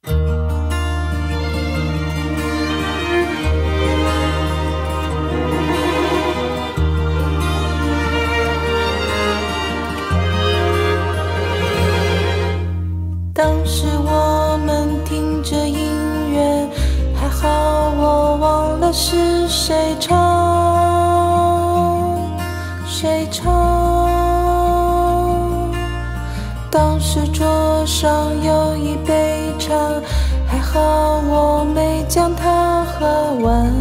当时我们听着音乐，还好我忘了是谁唱，谁唱。当时桌上有一杯茶，还好我没将它喝完，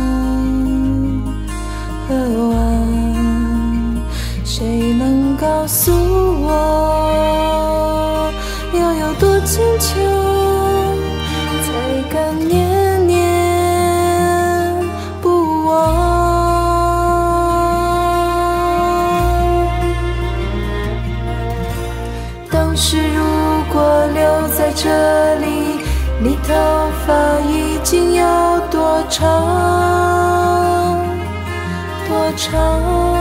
喝完。谁能告诉我，要有多坚强，才敢念念不忘？当时如果留在这里，你头发已经要多长多长？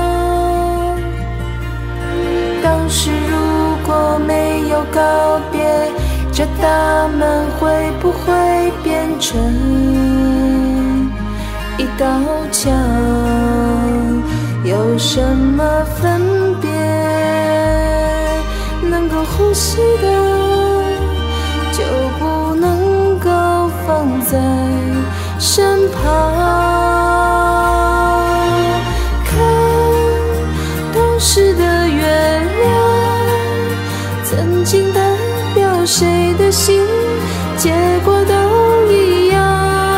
当时如果没有告别，这大门会不会变成一道墙？有什么分别能够呼吸的，就不能够放在身旁？看当时的月亮，曾经代表谁的心，结果都一样。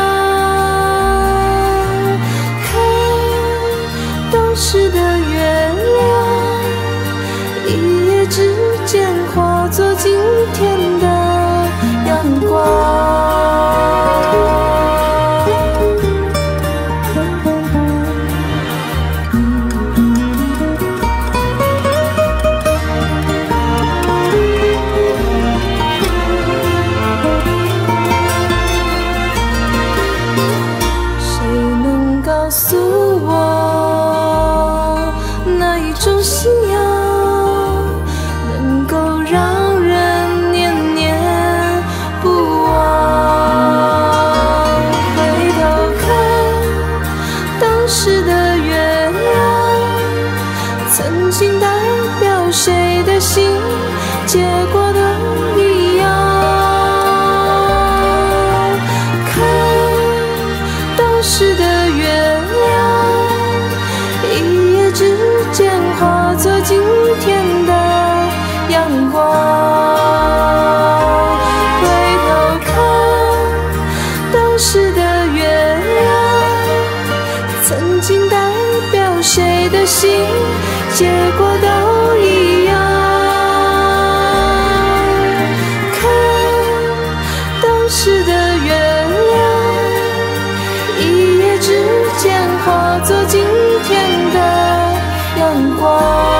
看当时的月亮，一夜之间化作今天的阳光。告诉我，哪一种信仰能够让人念念不忘？回头看当时的月亮，曾经代表谁的心，结果都一样。看当时的化作今天的阳光。回头看当时的月亮，曾经代表谁的心，结果都一样。看当时的月亮，一夜之间化作今天的阳光。